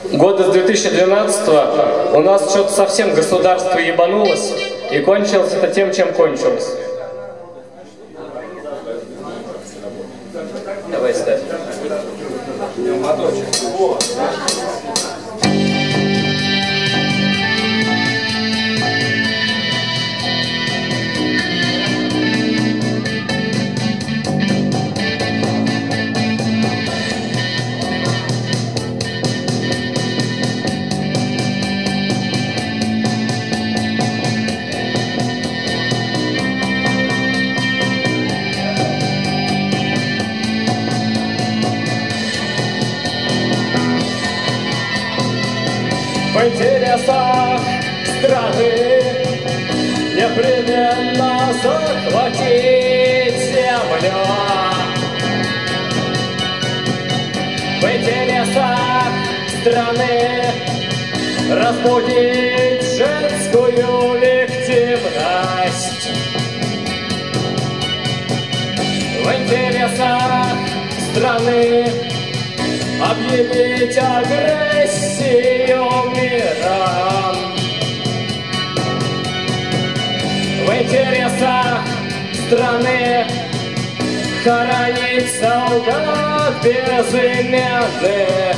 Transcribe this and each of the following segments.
Года с 2012 у нас что-то совсем государство ебанулось, и кончилось это тем, чем кончилось. Давай ставь. В интересах страны непременно захватить землю. В интересах страны разбудить женскую легитимность. В интересах страны объявить агрессию миром. В интересах страны хоронить солдат безымянных.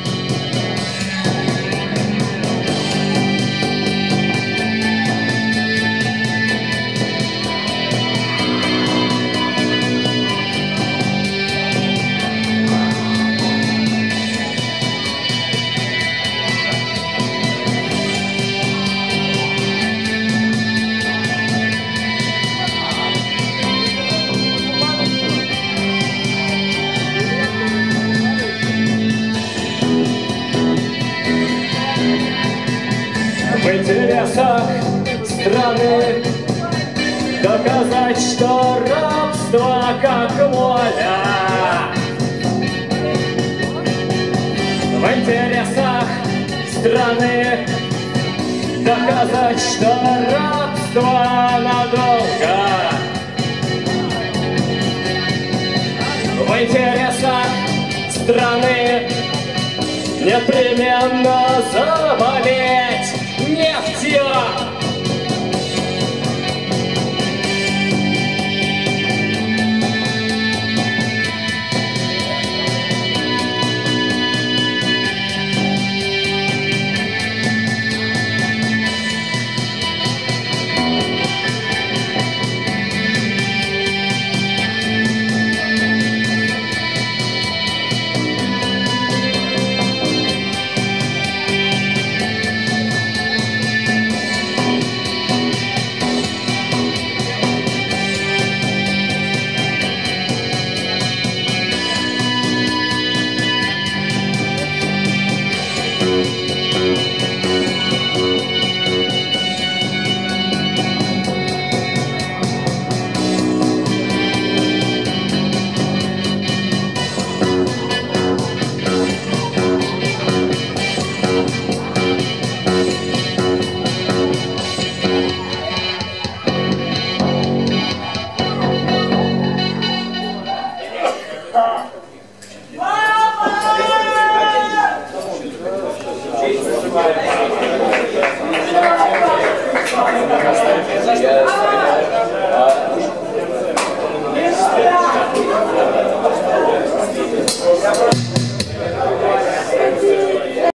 В интересах страны доказать, что рабство как воля. В интересах страны доказать, что рабство надолго. В интересах страны непременно заболеть нефтью.